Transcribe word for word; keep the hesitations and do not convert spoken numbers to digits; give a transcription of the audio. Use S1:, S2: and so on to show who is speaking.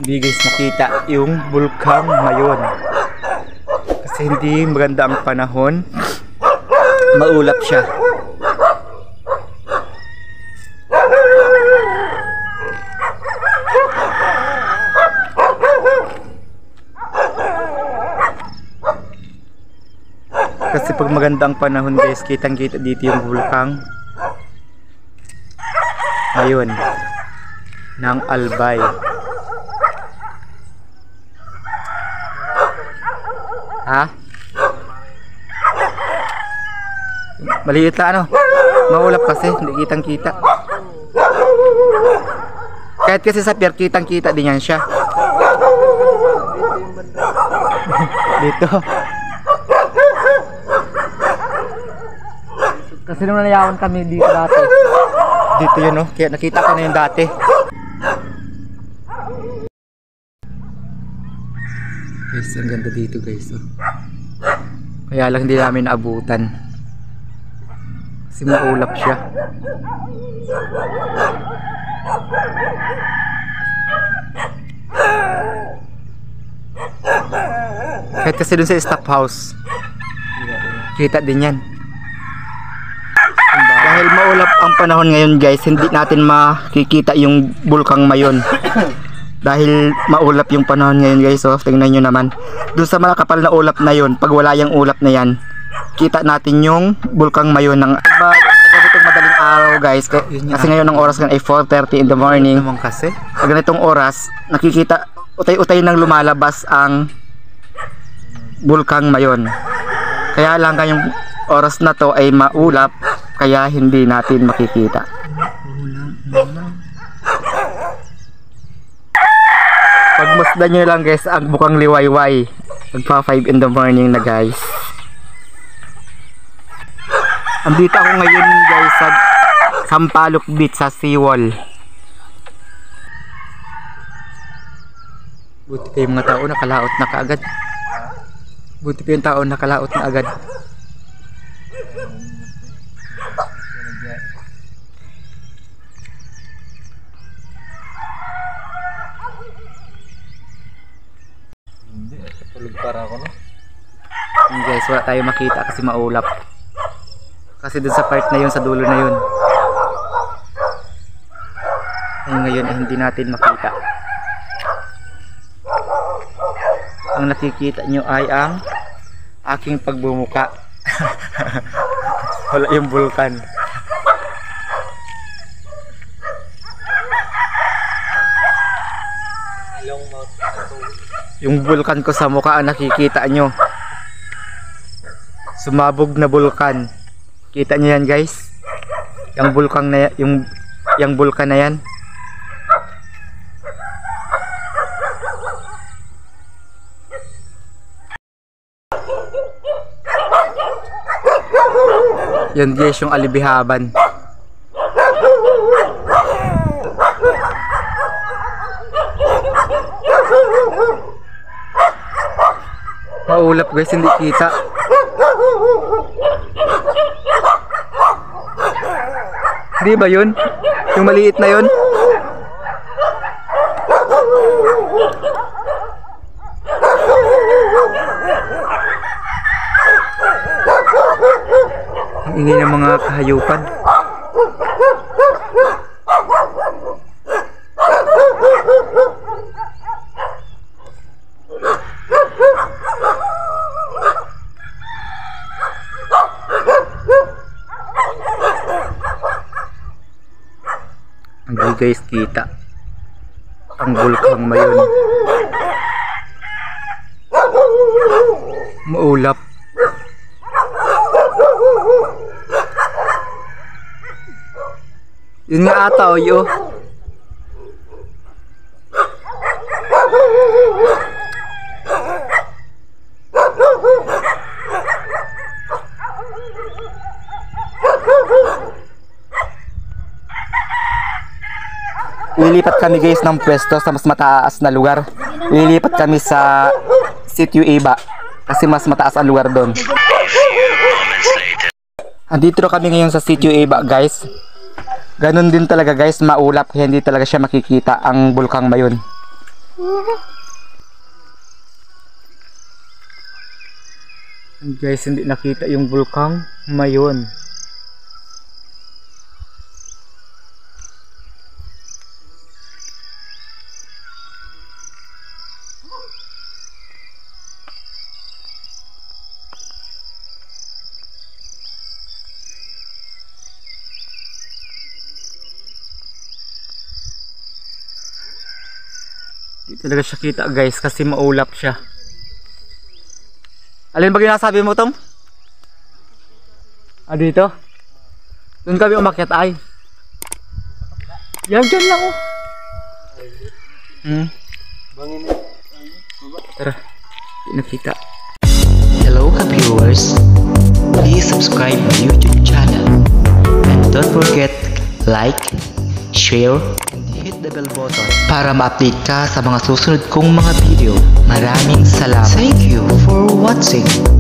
S1: Hindi guys nakita yung Bulkang Mayon. Kasi hindi maganda ang panahon. Maulap siya. Kasi pag maganda ang panahon guys, kitang kita dito yung Bulkang Mayon ng Albay. Ha? Maliit lang ano? Maulap kasi, hindi kitang kita. Kahit kasi sa pier, kitang kita din yan siya. Dito. Kasi nung nanayawan kami dito dati. Dito yun no, kaya nakita ko na yun dati. Guys, ang ganda dito guys oh. Kaya lang hindi namin naabutan kasi maulap siya. Kahit kasi dun sa stop house kita din yan. Dahil maulap ang panahon ngayon guys, hindi natin makikita yung Bulkang Mayon. Dahil maulap yung panahon ngayon guys, so tingnan nyo naman. Doon sa mga kapal na ulap na yun, pag wala yung ulap na yan, kita natin yung Bulkang Mayon ng ganitong madaling araw guys. Kasi ngayon ang oras ay four thirty in the morning. Kasi pag ganitong oras, nakikita utay-utay nang lumalabas ang Bulkang Mayon. Kaya lang ngayong oras na to ay maulap, kaya hindi natin makikita. Pagmasdan nyo lang guys ang bukang liwayway. Magpa five in the morning na guys. Andito ako ngayon guys sa Sampaloc Beach sa seawall. Buti pa yung mga tao nakalaot na kaagad. Buti pa yung tao nakalaot na agad.
S2: Para ako no?
S1: Guys, wala tayo makita kasi maulap. Kasi dun sa part na yun, sa dulo na yun. Ay ngayon ay hindi natin makita. Ang nakikita nyo ay ang aking pagbumuka. Wala yung bulkan. Yung bulkan ko sa mukha ang nakikita nyo. Sumabog na bulkan. Kita nyo yan guys. Yung bulkan na yung yung bulkan na yan. Yan guys yung alibihaban. Maulap guys, hindi kita. Di ba yun? Yung maliit na yun? Ang ingay ng mga kahayupan. Hindi guys kita ang Bulkang Mayon. Maulap. Yun nga ata o yo. Lilipat kami guys ng pwesto sa mas mataas na lugar. Lilipat kami sa Sitio Iba kasi mas mataas ang lugar doon. Andito kami ngayon sa Sitio Iba guys. Ganon din talaga guys, maulap kaya hindi talaga siya makikita ang Bulkang Mayon. Guys, hindi nakita yung Bulkang Mayon. Di talaga siya kita guys kasi maulap siya. Alin ba ginasabi mo, Tom? Ah, dito? Doon kami umakyat ay. Yan, dyan lang oh. Hmm. Tara, di nakita.
S2: Hello ka-viewers, please subscribe my YouTube channel and don't forget like, share, and hit the bell button para ma-update ka sa mga susunod kong mga video. Maraming salamat. Thank you for watching.